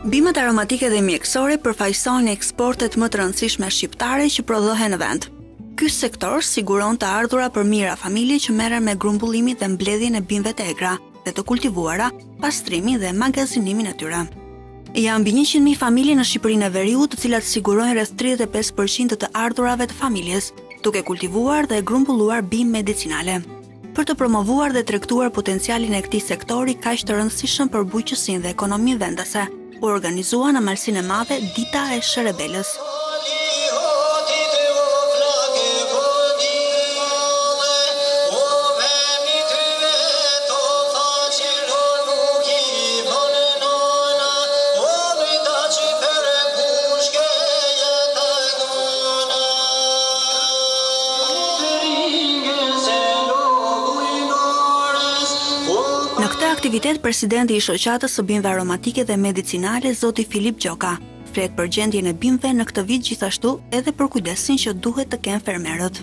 Bimët aromatike dhe mjekësore përfaqësojnë eksportet më të rëndësishme shqiptare që prodhohen në vend. Ky sektor siguron të ardhura për mira familje që merren me grumbullimin dhe mbledhjen e bimëve të egra dhe të kultivuara, pastrimin dhe magazinimin e tyre. Janë mbi 100.000 familje në Shqipërinë e Veriut, të cilat sigurojnë rreth 35% të ardhurave të familjes, duke kultivuar dhe grumbulluar bimë medicinale. Për të promovuar dhe tregtuar potencialin e këtij sektori kaq të rëndësishëm për bujqësinë dhe ekonominë vendase, u organizua në Malsinë e Madhe Dita e Sherebelës. Në këtë aktivitet, presidenti i shoqatës së bimëve aromatike dhe medicinale, zoti Filip Gjoka, flet për gjendjen e bimëve në këtë vit, gjithashtu edhe për kujdesin që duhet të kenë fermerët.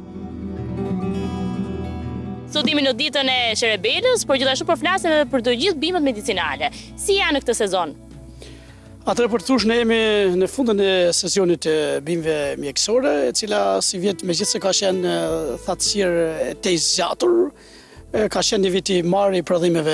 Sot jemi në ditën e Sherebelës, por gjithashtu po flasim edhe për të gjithë bimët medicinale. Si janë në këtë sezon? Atëherë për të thush, ne jemi në fundin e sesionit të bimëve mjekësore, e cila si vjet megjithëse ka qenë thatësirë të zgjatur, ka qenë një vit i marrë i prodhimeve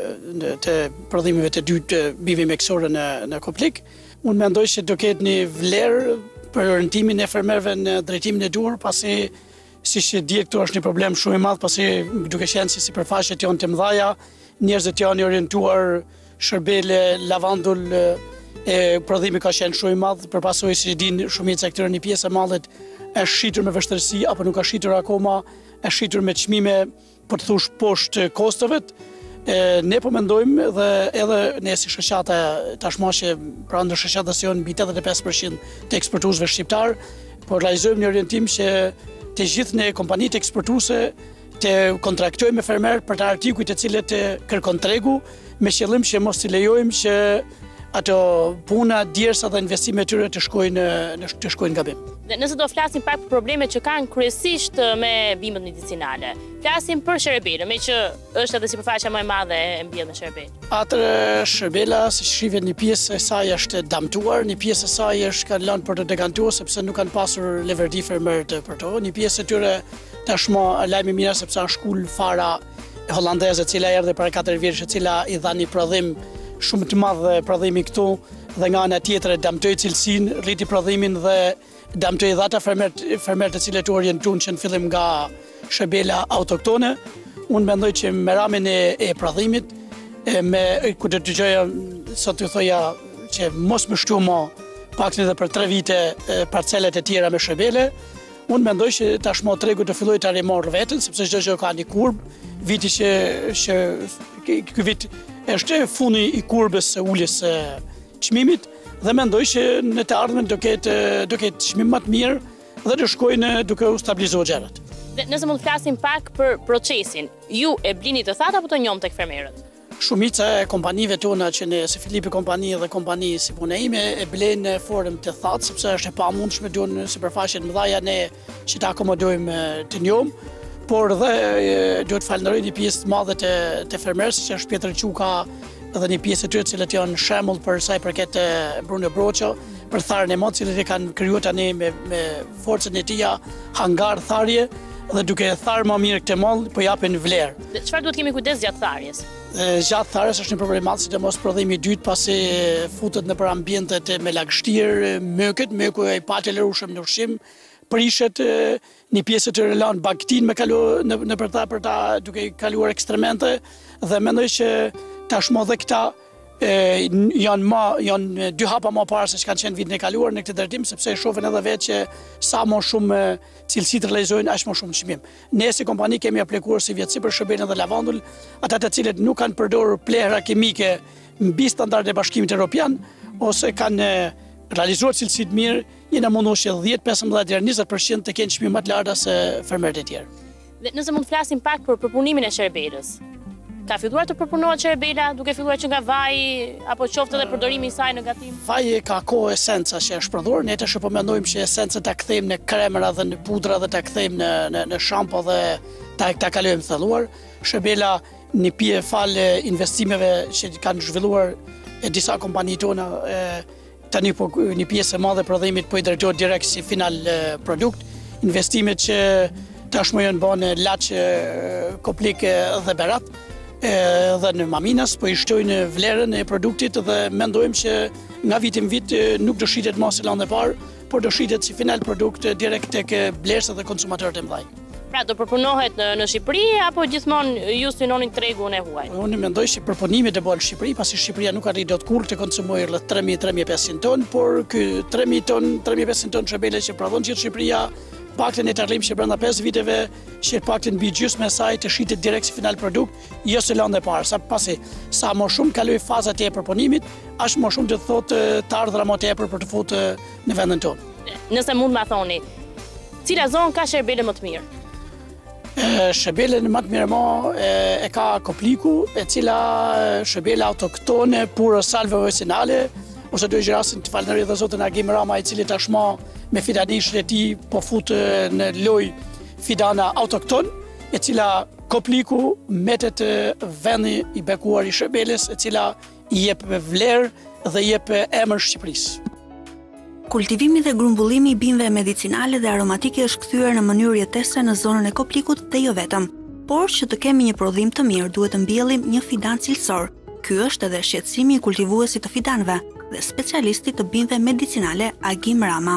të dytë të bimëve mjekësore në Koplik. Unë mendoj që do ketë një vlerë për orientimin e fermerëve në drejtimin e duhur, pasi siç e di, këtu është një problem shumë i madh, pasi duke qenë se sipërfaqet janë të mëdha, njerëzit janë orientuar shërbele, lavandull, prodhimi ka qenë shumë i madh, për pasojë si din shumica e këtyre një pjesë e mallit është shitur me vështirësi apo nuk ka shitur akoma, është shitur me çmime për të thush poshtë kostove. Ne po mendojmë dhe edhe ne si shoqata tashmë që pra ndër shoqatës janë mbi 85% të eksportuesve shqiptar, po realizojmë një orientim që të gjithë ne kompanitë eksportuese të kontraktojmë me fermerë për të artikuj të cilët kërkon tregu, me qëllim që mos t'i lejojmë që ato puna, djersa dhe investimet e tyre të shkojnë gabim. Dhe nëse do flasim pak për problemet që kanë kryesisht me bimët medicinale, flasim për Sherebelën, me që është edhe sipërfaqja më e madhe e mbjellë në Sherebelë. Atëherë Sherebela, siç shihet, një pjesë e saj është damtuar, një pjesë e saj është kanë lënë për të dekantuar sepse nuk kanë pasur leverdi fermerët për to. Një pjesë e tyre tashmë lajmi mirë sepse është shkollë fara hollandeze, e cila erdhi para 4 vjetësh, e cila i dha një prodhim shumë të madh prodhimi këtu, dhe nga ana tjetër damtoi cilësinë, rriti prodhimin dhe damtoi dhata fermerët të cilët u orientuan që në fillim nga Sherebela autoktone. Unë mendoj që me ramin e prodhimit, ku të dëgjoja sot ju thoja që mos më shtu më paktën edhe për 3 vite parcelet e tjera me Sherebele, unë mendoj që tashmë tregu të fillojë të arrimorë veten, sepse çdo gjë ka një kurb, viti që ky vit është fundi i kurbës së uljes së çmimit, dhe mendoj që në të ardhmen do ketë çmim më të mirë dhe do shkojnë duke u stabilizuar gjërat. Dhe nëse mund të flasim pak për procesin, ju e blini të thatë apo të njomë tek fermerët? Shumica e kompanive tona që ne si Filipi kompani dhe kompani si puna ime e blen në formë të thatë, sepse është e pamundshme, duhen sipërfaqe të mëdha ne që ta akomodojmë të njomë, por dhe duhet falenderoj një pjesë të madhe të fermerës, që është Pjetër Quka dhe një pjesë të tyre të cilët janë shembull për sa i përket Bruno Broço, për tharën e madhe që cilët e kanë krijuar tani me forcën e tij hangar tharje, dhe duke tharë më mirë këtë mall, po japin vlerë. Dhe çfarë duhet kemi kujdes gjatë tharjes? Gjatë tharjes është një problem madh, sidomos prodhimi i dytë, pasi futet nëpër ambientet me lagështirë, mëku i patelërueshëm në ushqim, prishet një pjesë të relan baktin në për ta duke kaluar ekstremente, dhe mendoj që tashmë dhe këta janë 2 hapa më parë se që kanë qenë vitin e kaluar në këtë drejtim, sepse shohin edhe vetë që sa më shumë cilësi të realizojnë, aq më shumë çmim. Ne si kompani kemi aplikuar si vjetësi për Sherebelën dhe lavandull, ata të cilët nuk kanë përdorur plehra kimike mbi standardet e Bashkimit Evropian, ose kanë realizuar cilësi të mirë, jena mundur që 10, 15 deri 20% të kenë çmim më të larta se fermerët e tjerë. Dhe nëse mund të flasim pak për përpunimin e Sherebelës. Ka filluar të përpunohet Sherebela, duke filluar që nga vaji apo qoftë edhe përdorimi i saj në gatim? Vaji ka kohë esenca që është prodhuar, ne tash po mendojmë që esencën ta kthejmë në kremra dhe në pudra dhe ta kthejmë në shampo dhe ta kalojmë thelluar. Sherebela një pjesë fal investimeve që kanë zhvilluar disa kompani tona tani po një pjesë e madhe e prodhimit po i drejtohet direkt si final produkt. Investimet që tashmë janë bane Laç, Koplik dhe Berat dhe në Maminas po i shtojnë vlerën e produktit dhe mendojmë që nga vit në vit nuk do shitet më si landë e parë, por do shitet si final produkt direkt tek blerësat dhe konsumatorët e mëdhenj. Pra do përpunohet në Shqipëri apo gjithmonë ju synonin tregun e huaj? Unë mendoj që përpunimet e bëhen në Shqipëri, pasi Shqipëria nuk arrit dot kurrë të konsumojë rreth 3.000-3.500 ton, por ky 3.500 ton shërbele që prodhon gjithë Shqipëria, paktën e të arrijmë që brenda 5 viteve që paktën mbi gjysmë e saj të shitet direkt si final produkt, jo se landë e parë, sa më shumë kaloj fazat e përpunimit, aq më shumë të thotë të ardhra më tepër për të futur në vendin tonë. Nëse mund ma thoni, cila zonë ka shërbele më të mirë? Shërbelen më të mirë e ka Kopliku, e cila shërbele autoktone pure salve originale, ose do i rastin të falënderoj dhe zotin Agim Rama, i cili tashmë me fidanishën e tij po fut në lojë fidana autokton, e cila Kopliku mbetet vendi i bekuar i shërbeles, e cila i jep vlerë dhe i jep emër Shqipërisë. Kultivimi dhe grumbullimi i bimëve medicinale dhe aromatike është kthyer në mënyrë jetese në zonën e Koplikut dhe jo vetëm. Por që të kemi një prodhim të mirë, duhet të mbjellim një fidan cilësor. Ky është edhe shqetësimi i kultivuesit të fidanëve dhe specialistit të bimëve medicinale Agim Rama.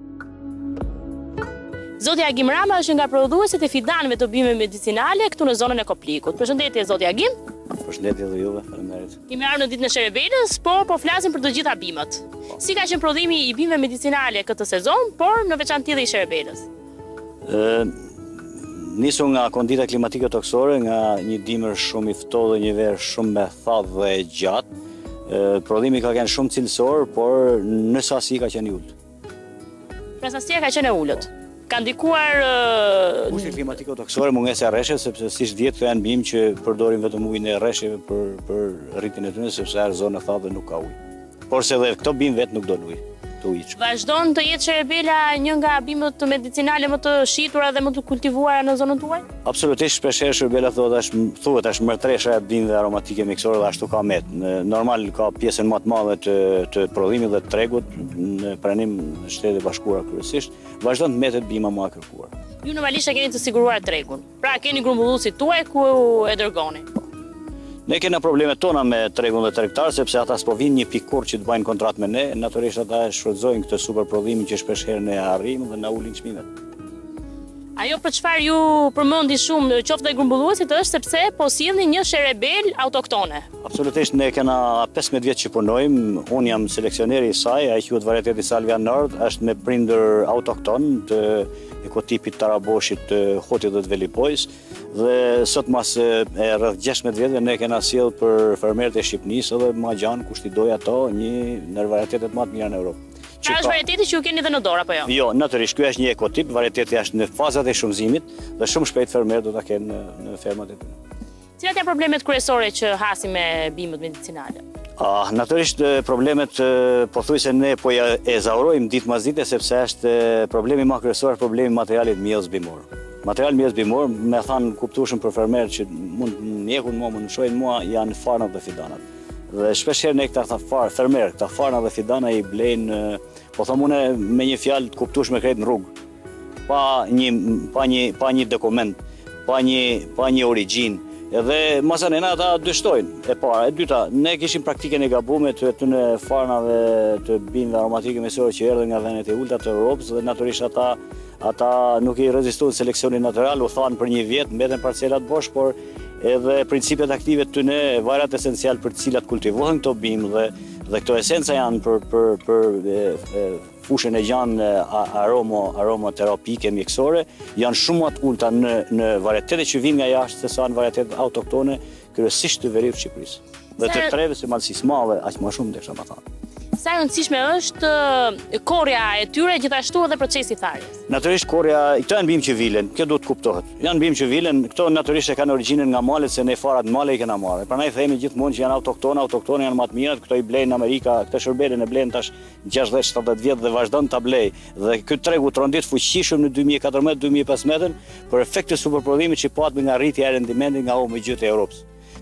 Zoti Agim Rama është nga prodhuesit e fidanëve të bimëve medicinale këtu në zonën e Koplikut. Përshëndetje zoti Agim. Përshëndetje dhe juve, faleminderit. Kemi ardhur në ditën e Shërbelës, po flasim për të gjitha bimët. Si ka qenë prodhimi i bimëve medicinale këtë sezon, por në veçantë dhe i Shërbelës? Nisu nga kondita klimatike toksore, nga një dimër shumë i ftohtë dhe një verë shumë me thatë dhe gjatë. Prodhimi ka qenë shumë cilësor, por në sasi ka qenë i ulët. Pra sasia ka qenë e ulët. Ka ndikuar kushtet klimatike toksore, mungesa e rresheve, sepse siç dihet këto janë bimë që përdorin vetëm ujin e rresheve për rritjen e tyre, sepse është zonë e thatë dhe nuk ka ujë. Por se edhe këto bimë vetë nuk do ujë. Vazhdon të jetë shërbela një nga bimët medicinale më të shitura dhe më të kultivuara në zonën tuaj? Absolutisht, shpeshherë shërbela thuhet është mërtresha e bimëve aromatike miksore dhe ashtu ka met. Normal ka pjesën më të madhe të prodhimit dhe të tregut në pranim në Shtetet e Bashkuara kryesisht, vazhdon të metet bima më e kërkuar. Ju normalisht keni të siguruar tregun. Pra keni grumbulluesit tuaj ku e dërgoni? Ne kena problemet tona me tregun dhe tregtar, sepse ata s'po vinë një pikë kurrë që të bëjnë kontratë me ne, natyrisht ata shfrytëzojnë këtë super prodhimin që shpeshherë ne arrijmë dhe na ulin çmimet. Ajo për çfarë ju përmendi shumë qoftë dhe grumbulluesit është sepse po sillni një sherebel autoktone. Absolutisht, ne kena 15 vjet që punojmë, unë jam seleksioneri i saj, ai quhet varieteti Salvia Nord, është me prindër autokton të ekotipit Taraboshit, të Hotit dhe të Velipojs, dhe sot mas rreth 16 vjetëve ne kena sjell për fermerët e Shqipërisë edhe ma gjanë kushtidoj ato një ndër varietetet më të mira në Europë. Pra është varieteti që ju keni dhe në dorë apo jo? Jo, natyrisht, ky është një ekotip, varieteti është në fazat e shumëzimit dhe shumë shpejt fermerët do ta kenë në fermat e tyre. Cilat janë problemet kryesore që hasim me bimët medicinale? Natyrisht problemet pothuajse ne po ja ezauroim ditë mas dite sepse është problemi më kryesor, problemi i materialit mjellës bimor. Material mjellës bimor, me thanë kuptueshëm për fermerët që mund mjekun mua, mund shohin mua, janë farnat dhe fidanat. Dhe shpeshherë ne këta fermerë, këta farna dhe fidana i blejnë, po thomune me një fjalë të kuptueshme krejt në rrugë, pa një dokument, pa një origjinë. Edhe masanena ata dështojnë, e para. E dyta, ne kishim praktikën e gabuar të këtyre farnave të bimëve aromatike mesore që erdhën nga vendet e ulta të Europës dhe natyrisht ata nuk i rezistuan seleksionin natyral, u thanë për një vit, mbeten parcelat bosh, por edhe principet aktive të tyre, vajrat esencial për të cilat kultivohen këto bimë dhe këto esenca janë për fushën e gjanë aromaterapike mjekësore, janë shumë më të ulta në varietetet që vinë nga jashtë se sa në varietetet autoktone, kryesisht të veriut Shqipërisë. Dhe të treve së malësisë madhe, aq më shumë desha më thënë. Sa e rëndësishme është korja e tyre, gjithashtu edhe procesi i tharjes? Natyrisht korja, këto janë bimë që vilen, kjo duhet kuptohet. Janë bimë që vilen, këto natyrisht e kanë origjinën nga malet, se ne farat male i kena marrë. Prandaj themi gjithmonë që janë autoktone janë më të mirat, këto i blejnë në Amerika, këtë shërbelen e blejnë tash 60-70 vjet dhe vazhdon ta blej. Dhe ky tregu trondit fuqishëm në 2014-2015 për efekte superprodhimit që patëm nga rritja e rendimentit nga më gjithë e Europës.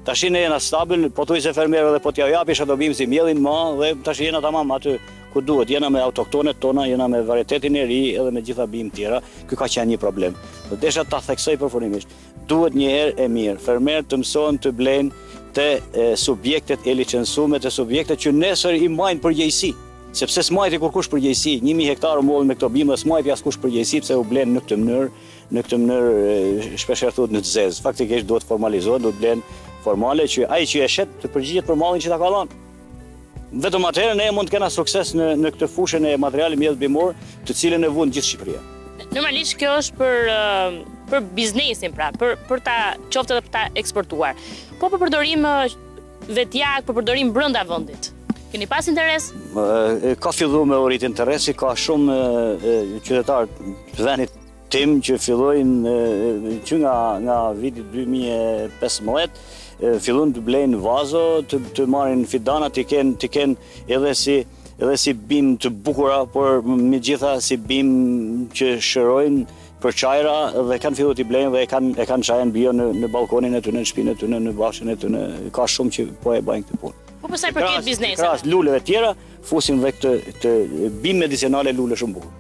Tash ne jena stabil, po thuj se fermerëve dhe po t'ja japish ato bim si mjellin ma dhe tash jena tamam aty ku duhet, jena me autoktonet tona, jena me varietetin e ri edhe me gjitha bim tjera. Ky ka qenë një problem. Do desha ta theksoj përfundimisht. Duhet një herë e mirë, fermerët të mësohen të blejnë te subjektet e licencume, te subjektet që nesër i majnë përgjegjësi. Sepse s'majti kurkush përgjegjësi, 1000 hektarë mollën me këto bim dhe s'majti askush përgjegjësi pse u blen në këtë mënyrë shpeshherë thuhet në të zezë. Faktikisht duhet formalizohet, duhet blen formale që ai që e shet të përgjigjet për mallin që ta ka dhënë. Vetëm atëherë ne mund të kena sukses në këtë fushën e materialit mjedh bimor, të cilën e vun gjithë Shqipëria. Normalisht kjo është për biznesin, pra, për ta qoftë edhe për ta eksportuar. Po për përdorim vetjak, për përdorim brenda vendit. Keni pas interes? Ka filluar me rrit interesi, ka shumë qytetarë të vendit tim që fillojnë që nga viti 2015 fillojnë të blejnë vazo, të marrin fidana, të kenë edhe si bim të bukura, por me gjitha si bim që shërojnë për çajra dhe kanë filluar të blejnë dhe e kanë çajën bio në balkonin e tyre, në shtëpinë e tyre, në bashkën e tyre. Ka shumë që po e bëjnë këtë punë. Po përsa i përket bizneseve? Krahas luleve tjera, fusim dhe këtë bim medicinale lule shumë bukur.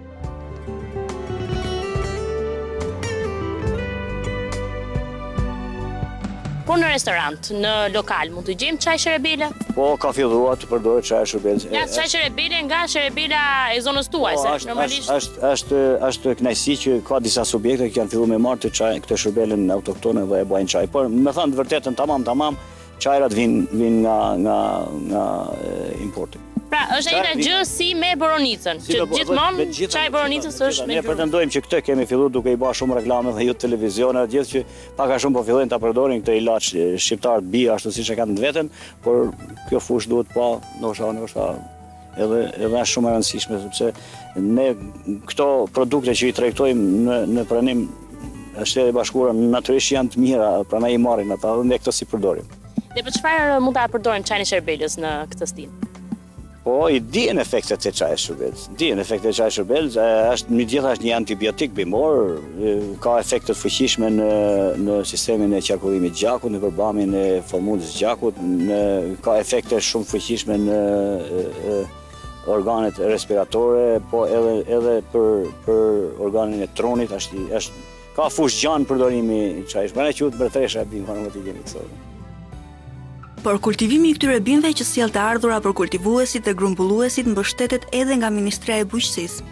Po në restorant, në lokal, mund të gjejmë çaj sherebele? Po, ka filluar të përdoret çaj sherebele. Ja, çaj sherebele nga sherebela e zonës tuaj, se normalisht është kënaqësi që ka disa subjekte që janë filluar me marrë këtë sherebelen autoktone dhe e bajnë çaj. Por me thënë të vërtetën tamam, çajrat vijnë nga importi. Pra, është e gjë si me boronicën, që gjithmonë çaj boronicës është me Ne pretendojmë që këtë kemi filluar duke i bërë shumë reklame dhe ju televizione dhe gjithë që pak a shumë po fillojnë ta përdorin këtë ilaç shqiptar bi ashtu siç e kanë të veten, por kjo fushë duhet pa ndoshta edhe është shumë e rëndësishme sepse ne këto produkte që i trajtojmë në pranim Shtetet e Bashkuara natyrisht janë të mira, prandaj i marrin ata dhe ne këto si përdorim. Dhe për çfarë mund ta përdorim çajin e sherbelës në këtë stil? Po, i dihen efektet e çajit sherbelës. Është është një antibiotik bimor, ka efekte të fuqishme në sistemin e qarkullimit të gjakut, në përbamjen e formulës së gjakut, ka efekte shumë fuqishme në organet respiratore, po edhe për organin e tronit, ka fushë gjanë përdorimi i çajit. Prandaj quhet bërthresha e bim aromatike miksore. Por kultivimi i këtyre bimëve që sjell të ardhura për kultivuesit dhe grumbulluesit mbështetet edhe nga Ministria e Bujqësisë.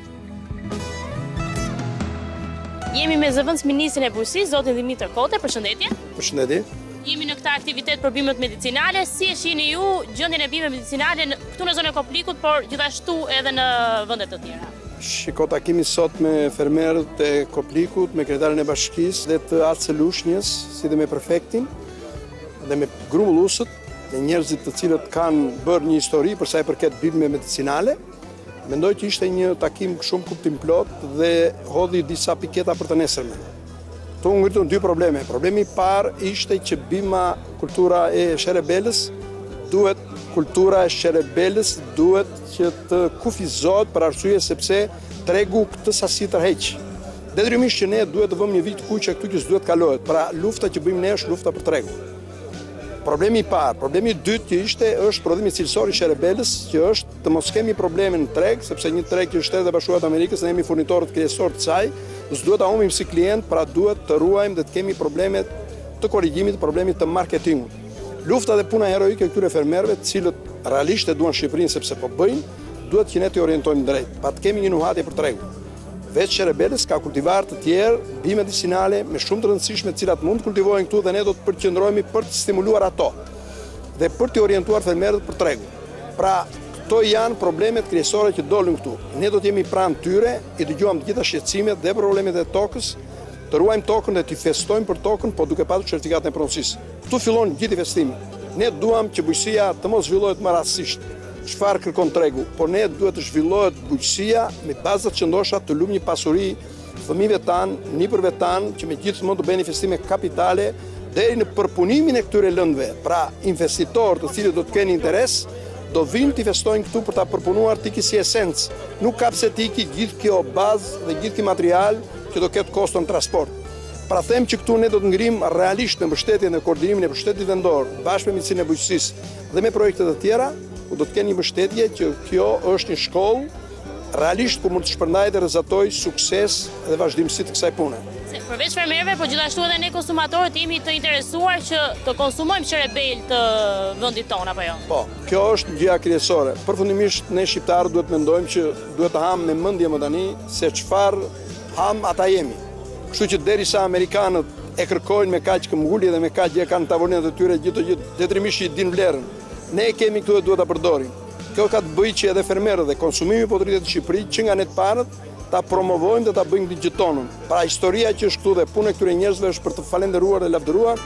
Jemi me zëvendësministrin e Bujqësisë, zotin Dimitër Kote, përshëndetje. Përshëndetje. Jemi në këtë aktivitet për bimët medicinale. Si e shihni ju gjendjen e bimëve medicinale këtu në zonën e Koplikut, por gjithashtu edhe në vende të tjera? Shiko, takimi sot me fermerët e Koplikut, me kryetarin e bashkisë dhe të Atë Lushnjës, si dhe me prefektin dhe me grumbulluesët dhe njerëzit të cilët kanë bërë një histori për sa i përket bimëve medicinale. Mendoj që ishte një takim shumë kuptim plot dhe hodhi disa piketa për të nesërmen. Tu ngritën dy probleme. Problemi i parë ishte që kultura e sherebelës duhet që të kufizohet për arsye sepse tregu këtë sasi tërheq. Detyrimisht që ne duhet të vëmë një vit kuq këtu që s'duhet kalohet. Pra lufta që bëjmë ne është lufta për tregu. Problemi i parë, problemi i dytë është prodhimi cilësor i sherebelës, që është të mos kemi probleme në treg, sepse një treg që Shtetet e Bashkuara të Amerikës ne jemi furnitorët kryesor të saj, s'duhet ta humbim si klient, pra duhet të ruajmë dhe të kemi probleme të korrigjimit, problemit të marketingut. Lufta dhe puna heroike e këtyre fermerëve, të cilët realisht e duan Shqipërinë sepse po bëjnë, duhet që ne të orientojmë drejt, pa të kemi një nuhatje për tregu. Veç sherebelës ka kultivarë të tjerë, bime medicinale me shumë të rëndësishme të cilat mund të kultivohen këtu dhe ne do të përqendrohemi për të stimuluar ato dhe për të orientuar fermerët për tregu. Pra, këto janë problemet kryesore që dolën këtu. Ne do të jemi pranë tyre, i dëgjuam të gjitha shqetësimet dhe problemet e tokës, të ruajmë tokën dhe të festojmë për tokën, po duke patur certifikatën e pronësisë. Këtu fillon gjithë investimi. Ne duam që bujqësia të mos zhvillohet më rastësisht. Çfarë kërkon tregu, por ne duhet të zhvillohet bujqësia me bazat që ndosha të lumë një pasuri fëmijëve tanë, nipërve tanë, që me gjithë mund të bëjnë investime kapitale deri në përpunimin e këtyre lëndëve. Pra, investitorë të cilët do të kenë interes, do vinë të investojnë këtu për ta përpunuar tiki si esencë. Nuk ka pse tiki gjithë kjo bazë dhe gjithë kjo material që do ketë koston transport. Pra them që këtu ne do të ngrim realisht në mbështetjen e koordinimin e pushtetit vendor, bashkë me Ministrinë e Bujqësisë dhe me projekte të tjera, ku do të kenë një mbështetje që kjo është një shkollë realisht ku mund të shpërndajë dhe rrezatojë sukses dhe vazhdimsi të kësaj pune. Përveç fermerëve, po gjithashtu edhe ne konsumatorët jemi të interesuar që të konsumojmë qerebel të vendit tonë apo jo? Po, kjo është gjëja kryesore. Përfundimisht ne shqiptarët duhet mendojmë që duhet të hamë me mendje më tani se çfarë ham ata jemi. Kështu që derisa amerikanët e kërkojnë me kaq këmbgulje dhe me kaq gjë kanë tavolinat e tyre gjithë detyrimisht i din vlerën. Ne e kemi këtu dhe duhet ta përdorim. Kjo ka të bëjë që edhe fermerët dhe konsumimi po të rritet në Shqipëri që nga ne të parët ta promovojmë dhe ta bëjmë digjitonën. Pra historia që është këtu dhe puna e këtyre njerëzve është për të falenderuar dhe lavdëruar.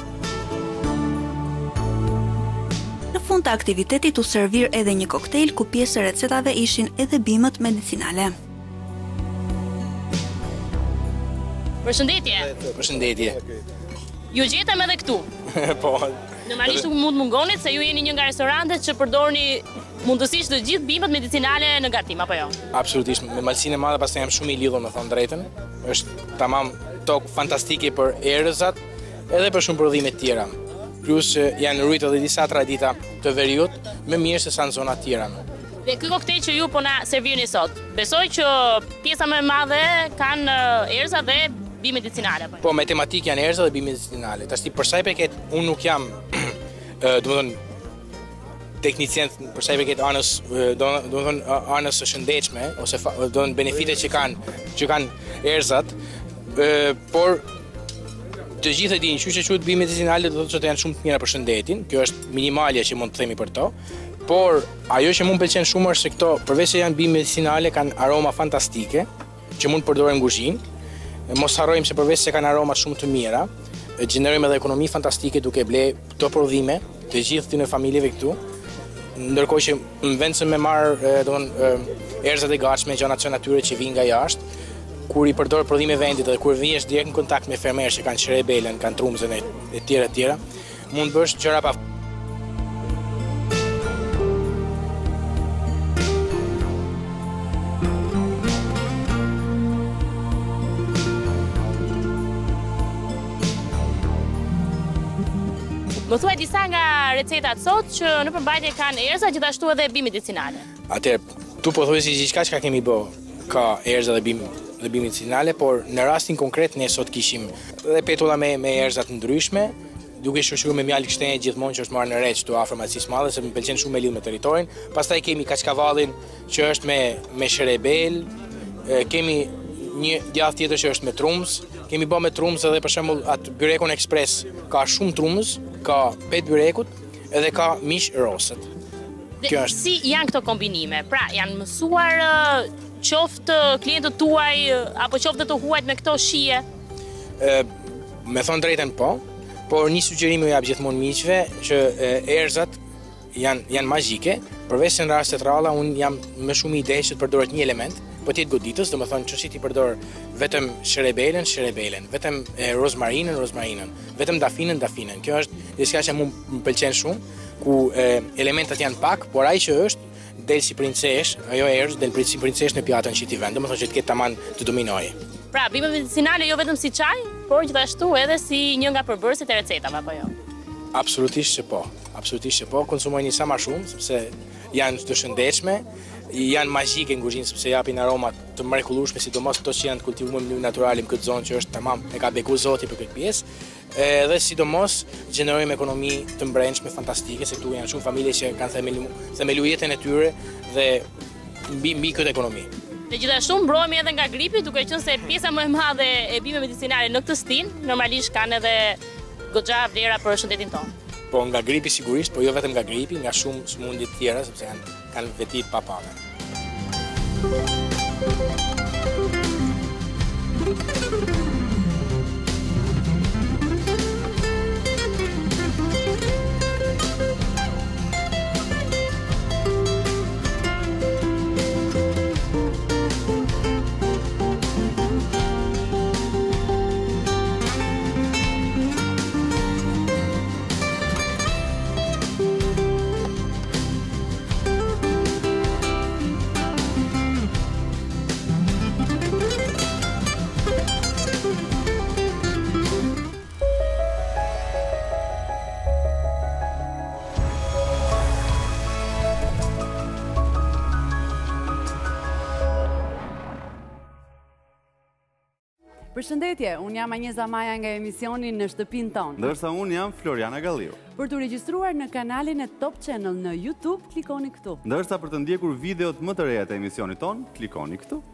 Në fund të aktivitetit u servir edhe një koktejl ku pjesë e recetave ishin edhe bimët medicinale. Përshëndetje. Përshëndetje. Ju gjetëm edhe këtu. Po. Normalisht nuk mund mungonit se ju jeni një nga restorantet që përdorni mundësisht të gjithë bimët medicinale në gatim, apo jo? Absolutisht, me malsinë e madhe pastaj jam shumë i lidhur me thënë drejtën. Është tamam tokë fantastike për erëzat, edhe për shumë prodhime të tjera. Plus janë rritur edhe disa tradita të veriut më mirë se sa në zona të tjera. Dhe ky koktejl që ju po na servirni sot, besoj që pjesa më e madhe kanë erëza dhe bimë medicinale apo? Po, me tematikë janë erëza dhe bimë medicinale. Tash për sa i përket, unë nuk jam, domethënë teknicien për sa i përket anës, domethënë anës së shëndetshme ose domethënë benefitet që kanë erëzat, por të gjithë e dinë që quhet bimë medicinale do të thotë që janë shumë të mira për shëndetin. Kjo është minimalja që mund të themi për to. Por ajo që mua m'pëlqen shumë është se këto, përveç se janë bimë medicinale, kanë aroma fantastike që mund të përdoren në kuzhinë. Mos harrojmë se përveç se kanë aroma shumë të mira, gjenerojmë edhe ekonomi fantastike duke ble këto prodhime të gjithë të në familjeve këtu. Ndërkohë që në vend se me marr erëzat e gatshme, gjëra të natyre që vijnë nga jashtë, kur i përdor prodhime vendit dhe kur vihesh direkt në kontakt me fermerë që kanë qerebelen, kanë trumzën e tjera, mund të bësh gjëra pa. Më thuaj disa nga recetat sot që në përmbajtje kanë erëza, gjithashtu edhe bimë medicinale. Atëherë, tu po thuaj si gjithçka që kemi bë, ka erëza dhe bimë medicinale, por në rastin konkret ne sot kishim edhe petulla me erëza të ndryshme, duke shoqëruar me mjalë kështenje gjithmonë që është marrë në re këtu afër Malësisë Madhe, se më pëlqen shumë me lidh me territorin. Pastaj kemi kaçkavallin që është me sherebel, kemi një djath tjetër që është me trumz, kemi bë me trumz edhe për shembull atë byrekun ekspres, ka shumë trumz, ka pet byrekut edhe ka mish roset. Kjo është. Si janë këto kombinime? Pra, janë mësuar qoftë klientët tuaj apo qoftë të huajt me këto shije? Me thonë drejten po, por një sugjerim ju jap gjithmonë miqve që erëzat janë magjike, përveç se në rastet ralla unë jam më shumë ide që të përdoret një element, po të jetë goditës, domethënë që si ti përdor vetëm sherebelen, vetëm rozmarinën, vetëm dafinën. Kjo është diçka që më pëlqen shumë, ku elementat janë pak, por ai që është del si princesh, ajo erëz del si princesh në pjatën që ti vend, domethënë që të ketë tamam të dominojë. Pra, bimë medicinale jo vetëm si çaj, por gjithashtu edhe si një nga përbërësit e recetave apo jo? Absolutisht që po, konsumojni sa më shumë sepse janë të shëndetshme, janë magjike në kuzhinë sepse japin aroma të mrekullueshme, sidomos ato që janë të kultivuar në mënyrë natyrale në këtë zonë që është tamam e ka beku Zoti për këtë pjesë. Dhe sidomos gjenerojmë ekonomi të mbrëmshme fantastike, se këtu janë shumë familje që kanë themelu jetën e tyre dhe mbi këtë ekonomi. Dhe gjithashtu mbrohemi edhe nga gripi, duke qenë se pjesa më e madhe e bimëve medicinale në këtë stin normalisht kanë edhe goxha vlera për shëndetin tonë. Po nga gripi sigurisht, po jo vetëm nga gripi, nga shumë sëmundje të tjera sepse kanë veti pa pamë. Përshëndetje, unë jam Anjeza Maja nga emisioni Në shtëpinë tonë. Ndërsa unë jam Floriana Galliu. Për të regjistruar në kanalin e Top Channel në YouTube, klikoni këtu. Ndërsa për të ndjekur videot më të reja të emisionit tonë, klikoni këtu.